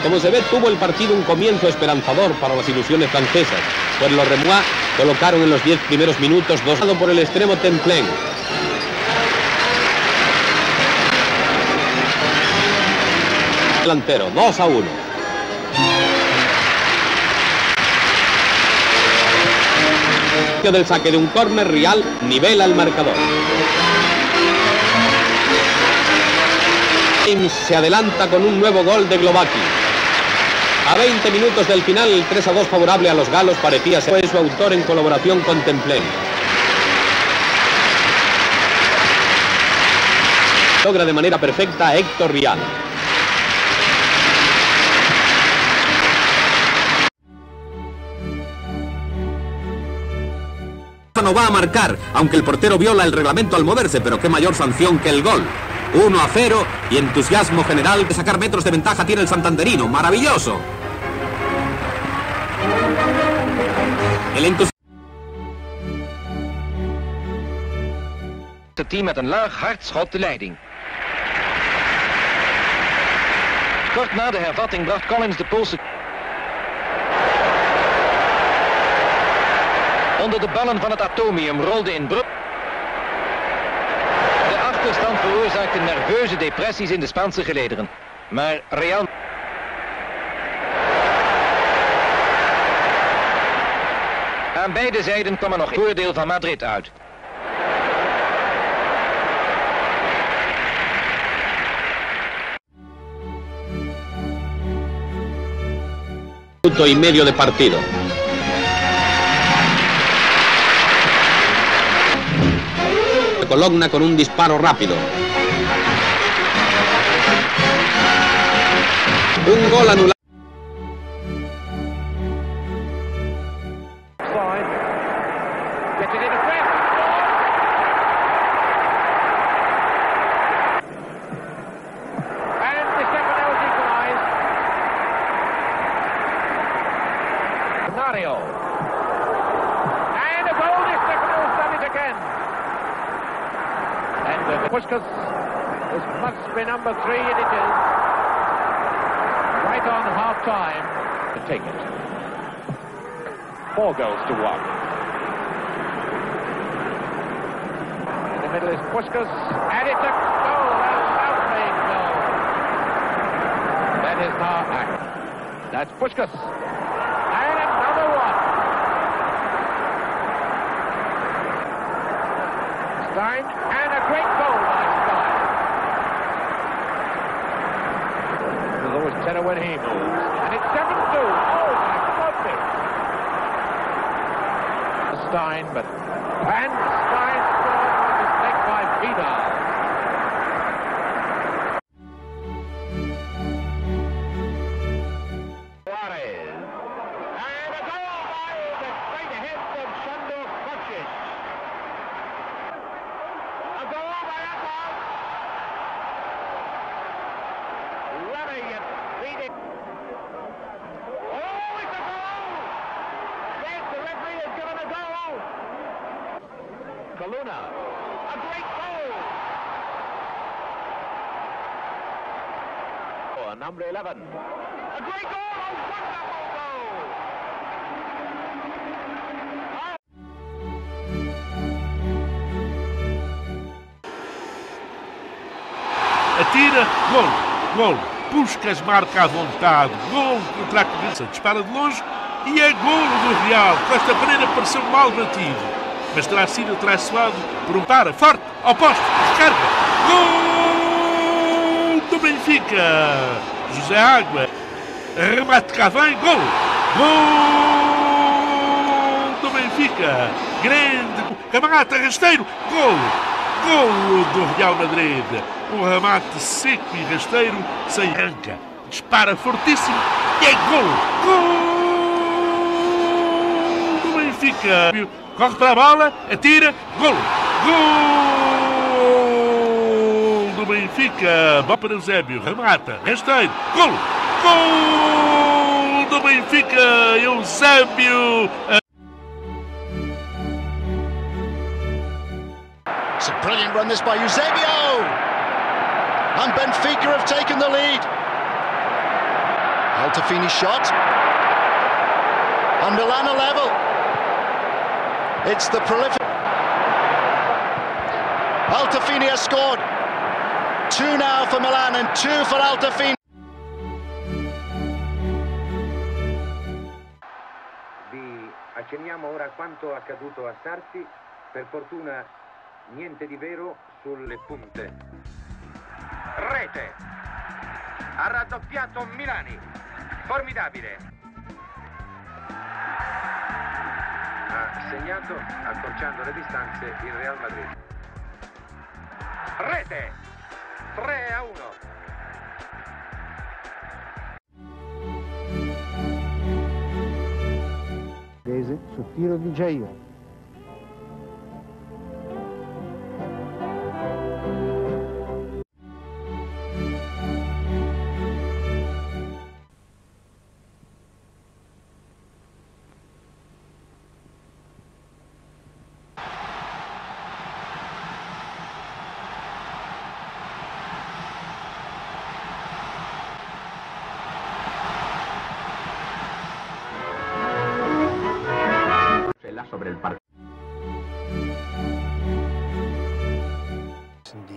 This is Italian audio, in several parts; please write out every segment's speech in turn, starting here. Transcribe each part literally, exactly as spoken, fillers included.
Como se ve, tuvo el partido un comienzo esperanzador para las ilusiones francesas, pues los Remois colocaron en los diez primeros minutos dos por el extremo Templén. Delantero, dos a uno. Del saque de un córner, Rial nivela el marcador. James se adelanta con un nuevo gol de Glowacki. A veinte minutos del final, el tres a dos favorable a los galos parecía ser su autor en colaboración con Templén. Logra de manera perfecta a Héctor Rial. No va a marcar, aunque el portero viola el reglamento al moverse, pero qué mayor sanción que el gol. uno a cero y entusiasmo general de sacar metros de ventaja tiene el santanderino. Maravilloso. El entusiasmo. Het team met een laag hard schot de leiding. Kort na de hervatting bracht Collins de Poolse onder de ballen van het atomium rolde in Brugge. De achterstand veroorzaakte nerveuze depressies in de Spaanse gelederen. Maar Real... Aan beide zijden kwam er nog een voordeel van Madrid uit. Minuto y medio de partido. Cologna con un disparo rápido. Un gol anulado. Puskas, this must be number three, and it is. Right on half-time to take it. Four goals to one. In the middle is Puskas, and it's a goal, a lovely goal. That is now, that's Puskas. And another one. Stein, and a great goal by Stein. There's always tenor when he moves. And it's seven two. Oh, my goodness. Stein, but... And Stein scored on his leg by Vidal. Coluna, a great goal! Oh, number eleven. A great goal! A wonderful goal! Atira, gol, gol. Puskas marca à vontade, gol contra a cabeça, dispara de longe e é gol do Real. Costa Pereira pareceu mal batido, mas terá sido traiçoado por um para forte ao poste, descarga. Gol do Benfica. José Água, remate cá vem, gol. Gol do Benfica. Grande, camarada rasteiro, gol. Golo do Real Madrid. Um remate seco e rasteiro, sem arranca. Dispara fortíssimo e é golo. Gol do Benfica. Corre para a bola, atira, golo. Gol do Benfica. Bola para Eusébio, remata, rasteiro, golo. Gol do Benfica. Eusébio. It's a brilliant run this by Eusébio! And Benfica have taken the lead. Altafini's shot. And Milan are level. It's the prolific. Altafini has scored. Two now for Milan and two for Altafini. Vi accenniamo ora quanto accaduto a Sarsi. Per fortuna niente di vero sulle punte. Rete. Ha raddoppiato Milani. Formidabile. Ha segnato, accorciando le distanze, il Real Madrid. Rete. tre a uno. Sul tiro di Jair. Sobre el parque. Indeed.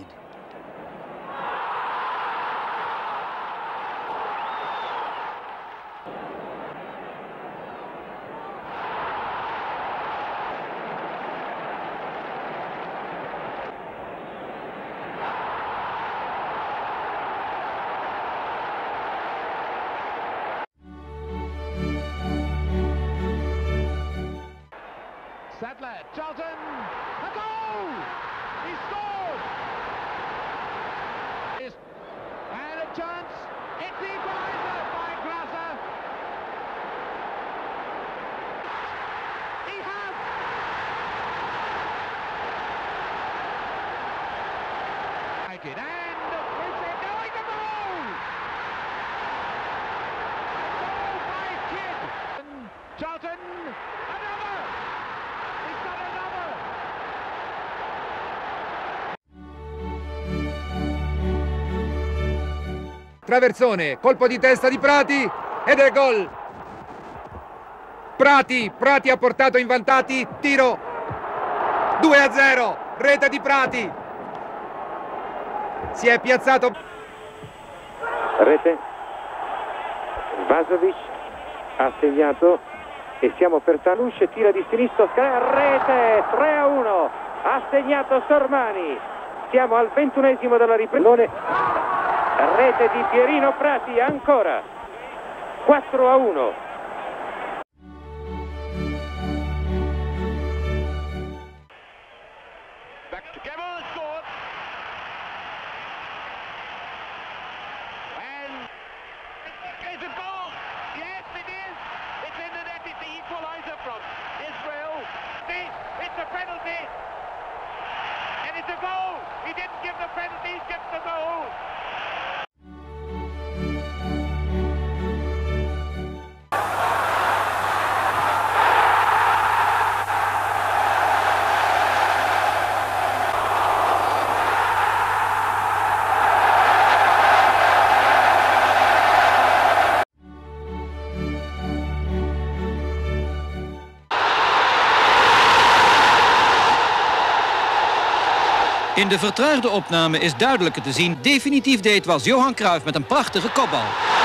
Sadler, Charlton, a goal! He scored! And a chance, it's the equaliser by Grasser. He has! Like it, and it's it, no, it's a goal! Goal by Kidd! Charlton, another! He's got another! Traversone, colpo di testa di Prati ed è gol. Prati, Prati ha portato in vantati, tiro due a zero, rete di Prati. Si è piazzato. Rete. Vasovic ha segnato e siamo per Tanush, tira di sinistra, rete, tre a uno, ha segnato Sormani. Siamo al ventunesimo della ripresa. Rete di Pierino Prati ancora, quattro a uno. Back to Gavin, scored. And it's a goal. Yes, it is. It's in the net. It's the equaliser from Israel. It's a penalty. And it's a goal. He didn't give the penalty, he gives the goal. In de vertraagde opname is duidelijker te zien. Definitief deed was Johan Cruijff met een prachtige kopbal.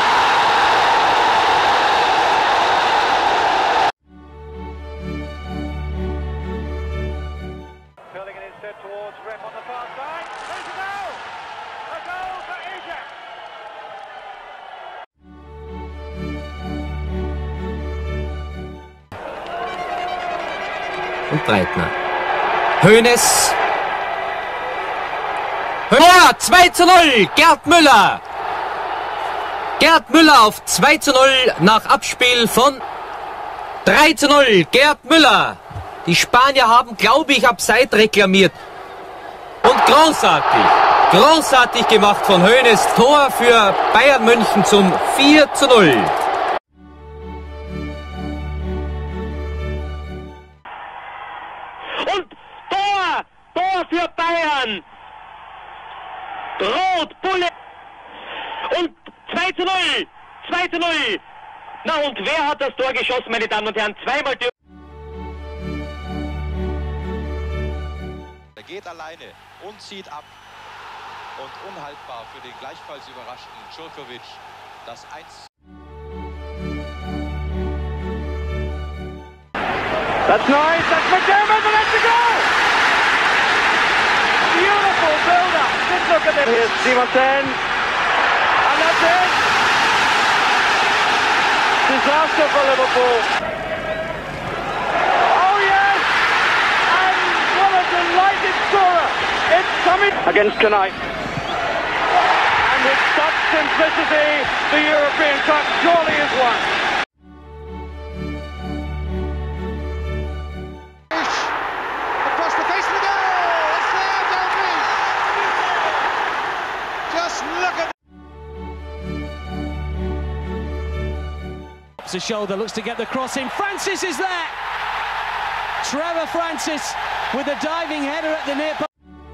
Filling it instead towards Rep on the far side. There's a goal! A goal for Ajax! Und Breitner. Hoeneß. Tor, zwei zu null, Gerd Müller. Gerd Müller auf zwei zu null nach Abspiel von drei zu null, Gerd Müller. Die Spanier haben, glaube ich, abseits reklamiert. Und großartig, großartig gemacht von Hoeneß. Tor für Bayern München zum vier zu null. Und Tor, Tor für Bayern. Rot, Bulle und zwei zu null. zwei zu null. Na und wer hat das Tor geschossen, meine Damen und Herren? Zweimal die... Er geht alleine und zieht ab. Und unhaltbar für den gleichfalls überraschten Djurkovic das eins. That's nice, that's McDermott, and that's a goal! Beautiful build-up. Just look at this. Here's Simonsen. And that's it. Disaster for Liverpool. Oh yes! And what a delighted scorer. It's coming against tonight. And with such simplicity, the European Cup surely is won. Across the face of the goal! It's there, Dalglish! Just look at... The shoulder, looks to get the cross in. Francis is there! Trevor Francis with a diving header at the near post.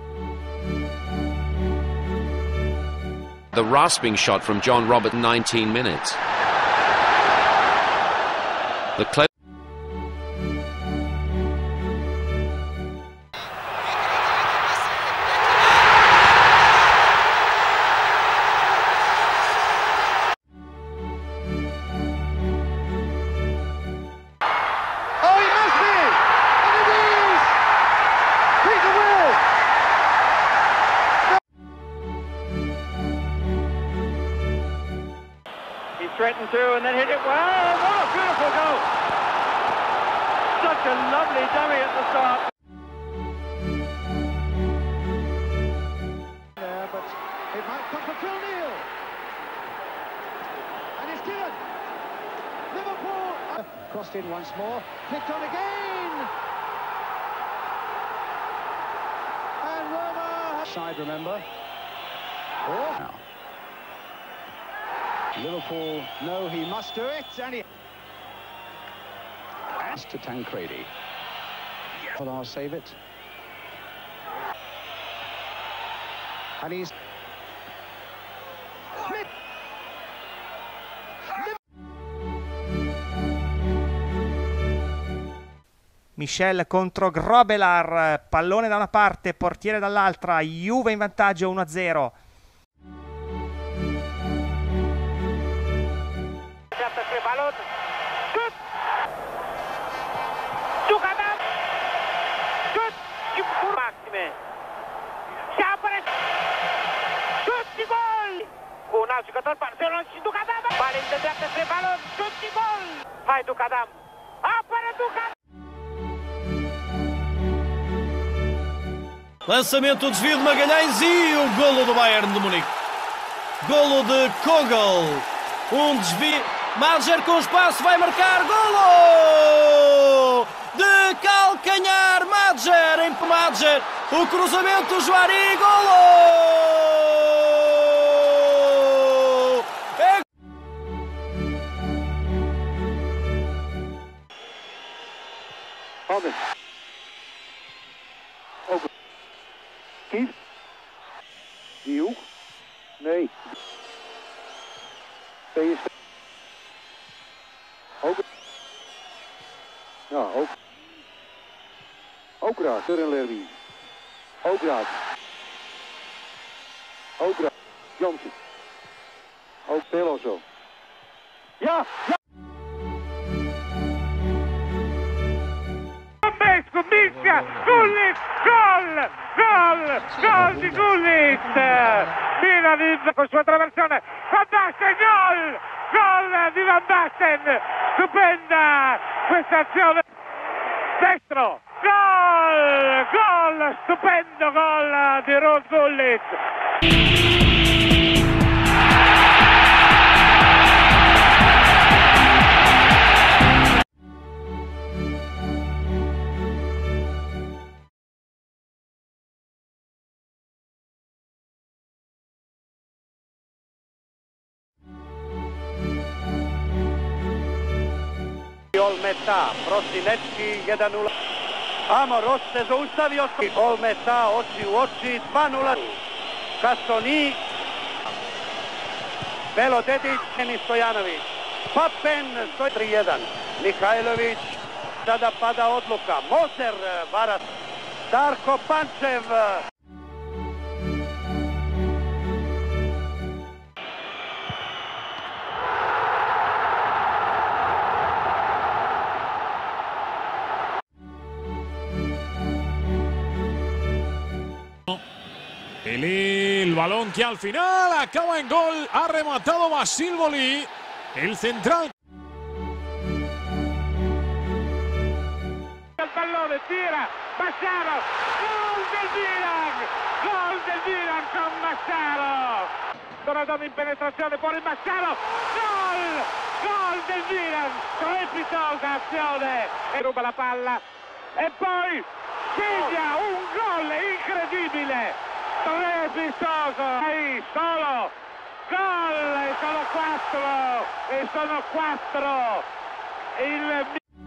The rasping shot from John Robert, nineteen minutes. The close. Oh, he must be! And it is! Peter Will! He threatened to and then hit it well. What a beautiful goal! Such a lovely dummy at the start. There, but it might come for Phil Neal. And it's given. Liverpool uh, crossed in once more. Flicked on again. And Roma side, remember. Oh. Now. Liverpool know he must do it, and he... Pass to Tancredi. Will I'll save it. And he's... Michel contro Grobelar, pallone da una parte, portiere dall'altra, Juve in vantaggio uno a zero. Tutti gol! Un alt jucător, Barcelona și Ducadam! Bale de dreapta spre balon, tutti gol! Hai Ducadam! Apără Ducadam! Lançamento, o desvio de Magalhães e o golo do Bayern de Munique. Golo de Kogel. Um desvio. Madger com espaço, vai marcar. Golo! De calcanhar, Madger. Em Madger. O cruzamento, Juari. Golo! É... Robin. Open. Kief. Die hoek. Nee. P S V. Ook. Ja, ook. Ook raar. Turrenlerby. Ook raar. Ook raar. Johnson. Ook Peloso. Ja, ja. Mischia, Gullit, gol, gol, gol di Gullit, finalizza con sua traversione, Van Basten, gol, gol di Van Basten, stupenda questa azione, destro, gol, gol, stupendo gol di Ruud Gullit. Olmeta, Prosinecki, jedan nula. Amoros se zaustavio, Olmeta, oči u oči, dva nula. Kasoni. Belo Dedić, Denis Stojanović. Papen, sto tri jedan. Mihajlović, sada pada odluka. Moser, Varas. Darko Pančev. Y Lee, el balón que al final acaba en gol, ha rematado Vasil Boli, el central. Il pallone tira, Massaro, gol del Milan, gol del Milan con Massaro. Donadoni in penetrazione, fuori Massaro, gol, gol del Milan, strepitosa azione, e ruba la palla, e poi segna un gol incredibile. Strepitoso, ehi, solo, gol, e sono quattro, e sono quattro, il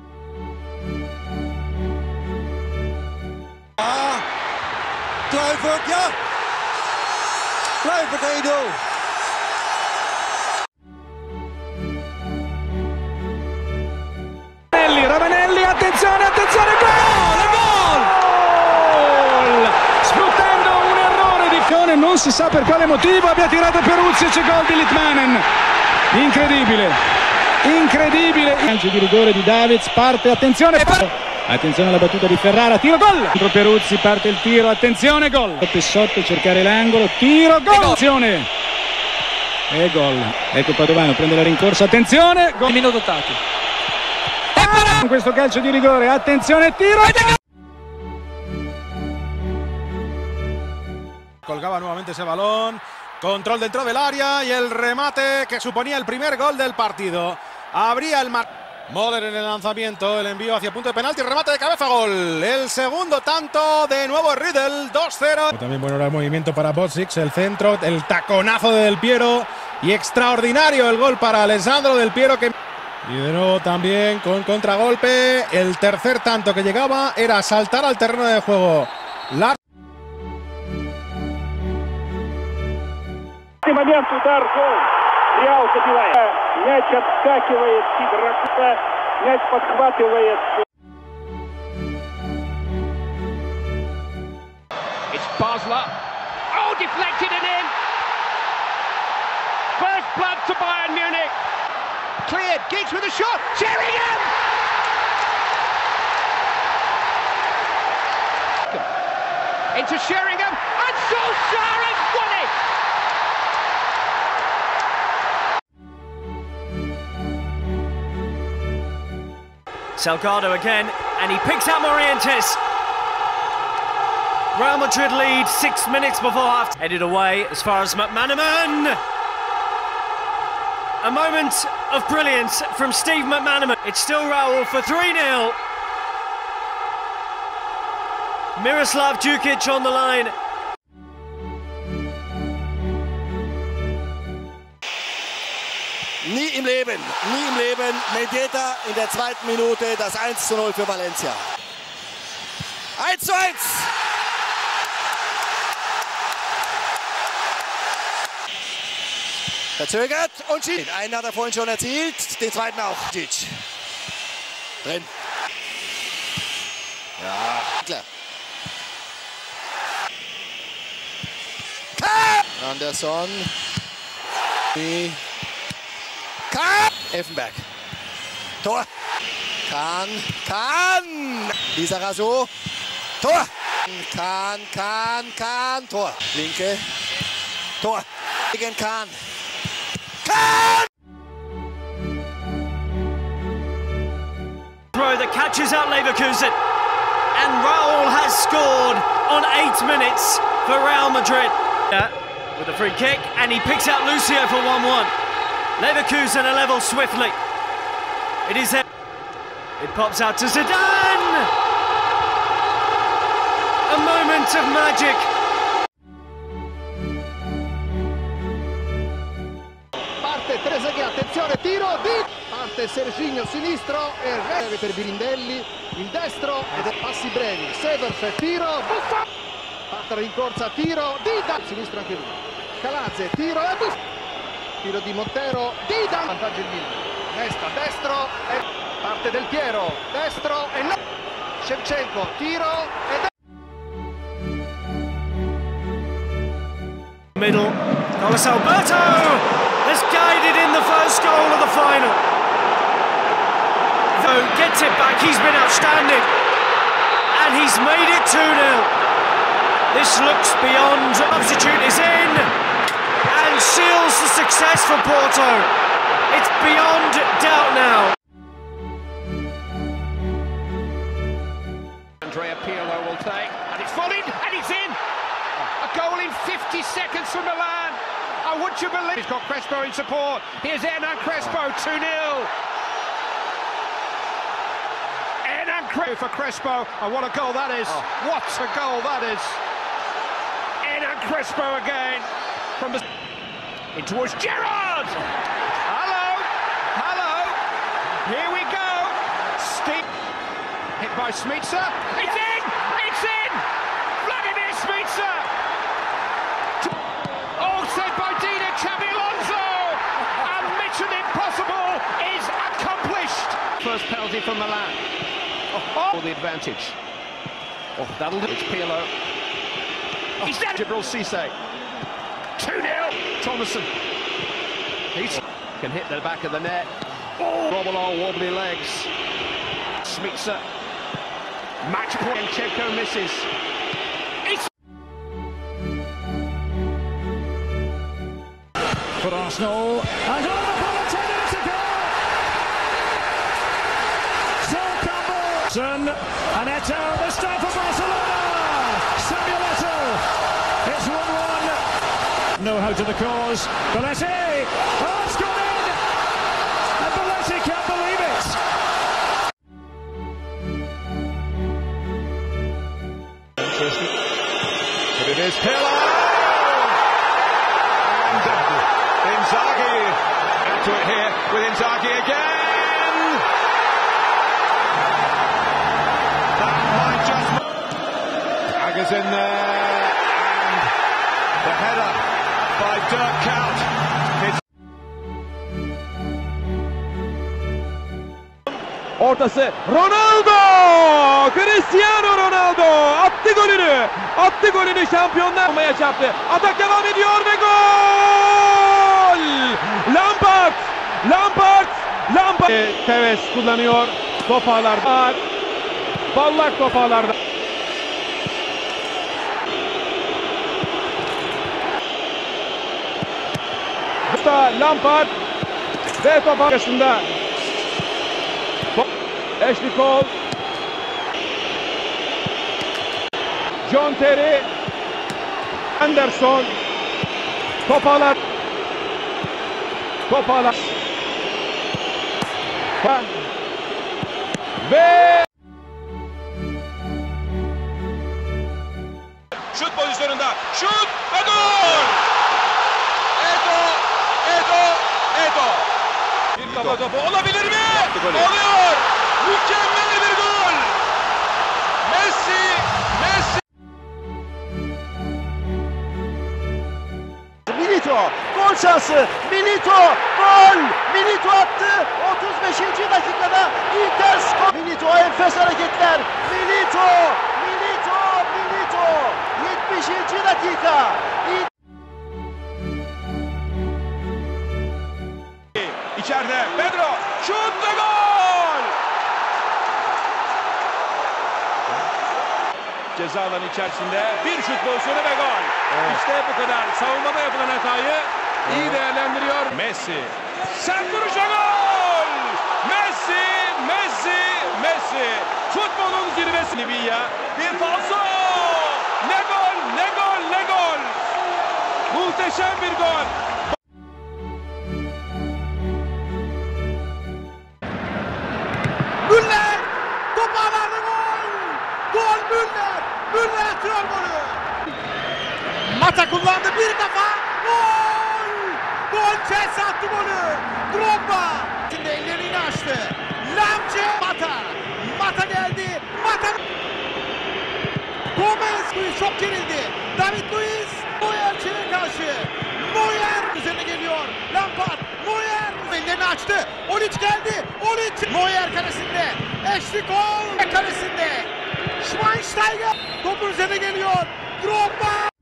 Kluivert, ja! Kluivert één nul. Ravanelli, Ravanelli, attenzione, attenzione, gol! Gol! Sfruttando un errore di Cone, non si sa per quale motivo, abbia tirato Peruzzi e c'è gol di Litmanen. Incredibile, incredibile. Calcio di rigore di Davids, parte, attenzione, attenzione alla battuta di Ferrara, tiro, gol! Contro Peruzzi, parte il tiro, attenzione, gol! Pessotto, cercare l'angolo, tiro, gol! Attenzione! E gol. Ecco Padovano, prende la rincorsa, attenzione, gol! Minuto dotati. In questo calcio di rigore, attenzione, tiro! Colgaba nuevamente ese balón, control dentro del área y el remate que suponía el primer gol del partido. Abría el mar... Moller en el lanzamiento, el envío hacia punto de penalti, remate de cabeza, gol. El segundo tanto de nuevo Riedel, dos cero. También bueno era el movimiento para Bozic, el centro, el taconazo de Del Piero y extraordinario el gol para Alessandro Del Piero que... Y de nuevo también con contragolpe, el tercer tanto que llegaba era saltar al terreno de juego. La... Момент удар, гол. Реал забивает. Мяч отскакивает, Сидоров, мяч подхватывает. It's Basler. Oh, deflected and in. First blood to Bayern Munich. Cleared. Giggs with a shot. Sheringham. Into Sheringham. And Solskjaer has won it. Salgado again, and he picks out Morientes. Real Madrid lead six minutes before half. Headed away as far as McManaman. A moment of brilliance from Steve McManaman. It's still Raul for three nil. Miroslav Djukic on the line. Nie im Leben, nie im Leben. Mendieta in der zweiten Minute das eins zu null für Valencia. eins zu eins. Verzögert und schießt. Einen hat er vorhin schon erzielt, den zweiten auch. Djic. Drin. Ja, klar. Anderson. Kahn! Effenberg. Tor. Kahn. Kahn! Lizarazu. Tor. Kahn, Kahn, Kahn. Tor. Linke. Tor. Gegen Kahn. Kahn! Throw that catches out Leverkusen. And Raul has scored on eight minutes for Real Madrid. With a free kick, and he picks out Lucio for one one. Leverkusen are level swiftly. It is it. It pops out to Zidane. A moment of magic. Parte Trezeguet, attenzione, tiro di... Parte Serginho sinistro e breve per Birindelli, il destro ed è passi brevi. Severf, tiro, buffa. Parte la rincorsa, tiro di... Da... Sinistro anche lui. Calazze, tiro e buffa. tiro di Montero, Dida, vantaggio il Milan, destra, destro, e parte Del Piero, destro e no, Shevchenko, tiro e middle, Carlos Alberto has guided in the first goal of the final. Though gets it back, he's been outstanding, and he's made it two nil. This looks beyond. Substitute is in and seals the success for Porto. It's beyond doubt now. Andrea Pirlo will take, and it's falling, and it's in. A goal in fifty seconds for Milan. Oh, would you believe? He's got Crespo in support. Here's Hernan Crespo, two nil. Hernan Crespo for Crespo. And what a goal that is. Oh. What a goal that is. Hernan Crespo again. From the... In towards Gerrard. Hello. Hello. Here we go. Steep. Hit by Smica. It's in. It's in. Vladimir Smica. All set by Dina Xabi Alonso. And Mission Impossible is accomplished. First penalty for Milan. Oh, oh. The advantage. Oh, that'll do. It's Pirlo. Oh, he's dead. Gibril Cisse. two nil. Thomason. He can hit the back of the net. Oh. Wobble on wobbly legs. Smica. Match point. And Chevchenko misses. It's for Arsenal. And on the Balotelli to go. Sol Campbell. Son and Eto'o. This time for Barcelona. Samuel Eto'o. It's one one. No how to the cause. Belletti. Oh, it's gone in. And Belletti can't believe it. But it is Pirlo. Inzaghi into it here with Inzaghi again. That might just. Agger's in there, and the header by Dirk Kuyt. Ortası Ronaldo! Cristiano Ronaldo attı golünü. Attı golünü, şampiyonlar olmaya çarptı. Atak devam ediyor ve gol! Lampard! Lampard! Lampard! Tevez kullanıyor. Top ağlarda. Ballak top ağlarda. Lampard ve top arkasında. Ashley Cole, John Terry, Anderson, topalar, topalar ve şut pozisyonunda, şut ve gol! Eto'o, Eto'o, Eto'o. Bir kafa topu olabilir mi? Oluyor! Mükemmel bir gol! Messi! Messi! Milito! Gol şansı! Milito! Gol! Milito attı! otuz beşinci dakikada Inter skor! Milito enfes hareketler! Milito! Milito! Milito! yetmişinci dakika! İçeride Pedro! Şut ve gol! Ceza alanı içerisinde bir şut pozisyonu ve gol. Evet. İşte bu kadar. Savunmada yapılan hatayı iyi evet. değerlendiriyor. Messi. Sert vuruşa gol! Messi, Messi, Messi. Futbolun zirvesi. Livia. Bir falso. Ne gol, ne gol, ne gol. Muhteşem bir gol. Müller! Top ağlarda gol! Gol Müller! Müller atıyor golü! Mata kullandı, bir kafa! Gol! Gol! Chelsea attı golü! Drogba! Şimdi ellerini açtı. Lamce! Mata! Mata geldi! Mata! Gomez! Luis çok gerildi. David Luiz! Neuer çevir karşı! Neuer üzerine geliyor. Lampard! açtı. Olic geldi. Olic. Neuer kalesinde. Ashley Cole kalesinde. Schweinsteiger topun üzerine geliyor. Drogba.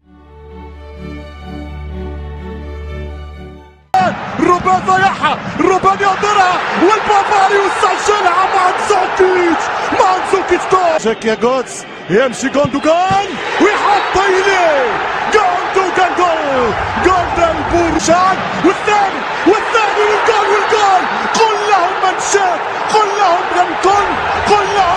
روبن ضيعها روبن يقدرها والبافاري وسجلها مانزوكيتش مانزوكيتش جول زكي جوتس يمشي جوندوجان ويحط يليه جوندوجان جول جول للبورشان والثاني والثاني والجول والجول قل لهم من شاف قل لهم من كن قل لهم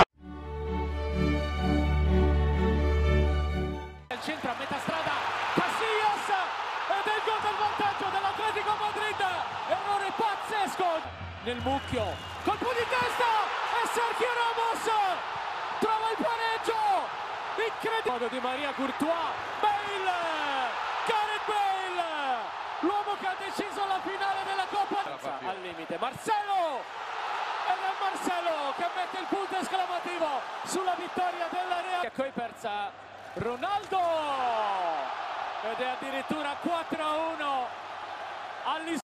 centro a metà strada Casillas ed è il gol del vantaggio dell'Atletico Madrid, errore pazzesco nel mucchio, colpo di testa e Sergio Ramos trova il pareggio incredibile di Maria Courtois. Bale, Gareth Bale, l'uomo che ha deciso la finale della Coppa al limite. Marcelo, ed è Marcelo che mette il punto esclamativo sulla vittoria della Real. Kuipers, Ronaldo, ed è addirittura quattro a uno all'is-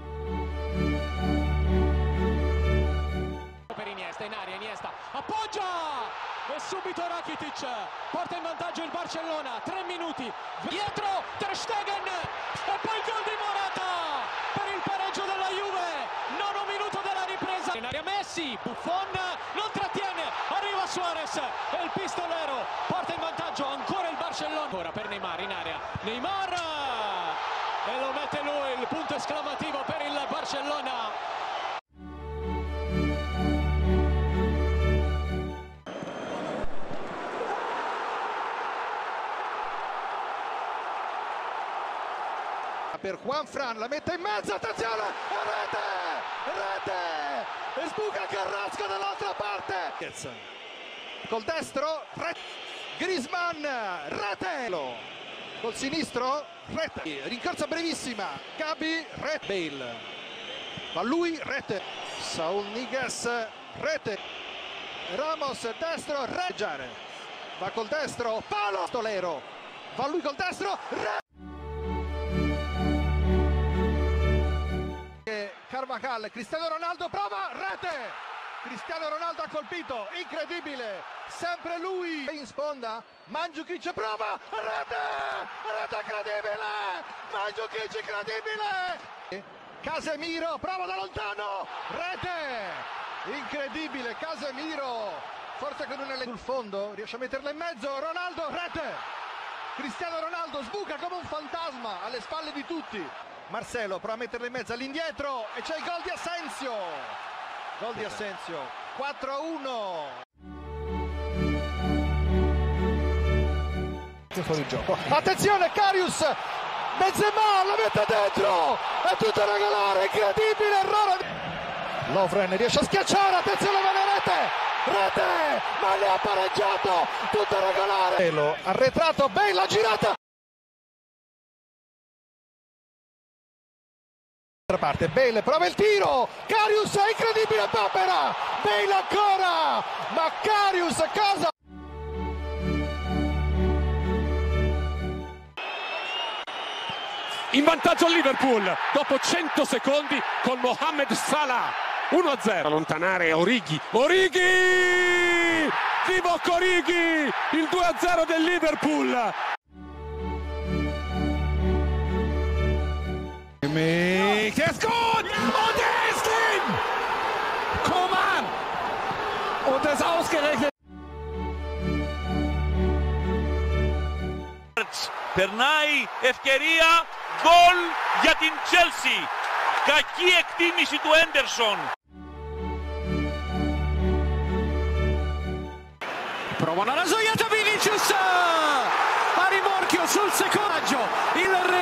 per Iniesta, in aria Iniesta appoggia e subito Rakitic porta in vantaggio il Barcellona. Tre minuti dietro Ter Stegen e poi il gol di Morata per il pareggio della Juve. Nono minuto della ripresa, in aria Messi, Buffon non trattiene, arriva Suarez e il pistolero porta in vantaggio ancora il Barcellona. Ora per Neymar in area, Neymar e lo mette lui, il punto esclamativo per il Barcellona. Per Juan Fran, la mette in mezzo, attenzione, rete, rete, e sbuca Carrasco dall'altra parte. Col destro, rete, Griezmann, rete, col sinistro, rete, rincorsa brevissima, Gabi, rete, Bale, va lui, rete, Saul Niguez, rete, Ramos, destro, reggiare, va col destro, palo, Stolero, va lui col destro, rete. Carvajal, Cristiano Ronaldo prova, rete! Cristiano Ronaldo ha colpito, incredibile! Sempre lui in sponda, Mandzukic prova, rete! Rete incredibile! Mandzukic incredibile! Casemiro prova da lontano, rete! Incredibile, Casemiro! Forse con un sul fondo, riesce a metterla in mezzo, Ronaldo, rete! Cristiano Ronaldo sbuca come un fantasma alle spalle di tutti. Marcelo prova a metterla in mezzo all'indietro e c'è il gol di Asensio. Gol di Asensio, quattro a uno. Fuori gioco. Attenzione, Karius, Benzema la mette dentro, è tutto a regolare, incredibile errore. Lovren riesce a schiacciare, attenzione alla rete, rete, ma le ha pareggiato, tutto a regolare. Arretrato, bella girata. Parte Bale prova il tiro, Karius è incredibile, Papera, Bale ancora, ma Karius cosa? In vantaggio il Liverpool dopo cento secondi con Mohamed Salah, uno a zero. Allontanare Origi, Origi, Divock Origi, il due a zero del Liverpool. Der ist gut! Und er ist drin! Coman! Und das ausgerechnet! Περνάει ευκαιρία, γκολ για την Chelsea. Κακή εκτίμηση του Έντερσον. Provano la gioiata Vinicius! A rimorchio sul secondo, il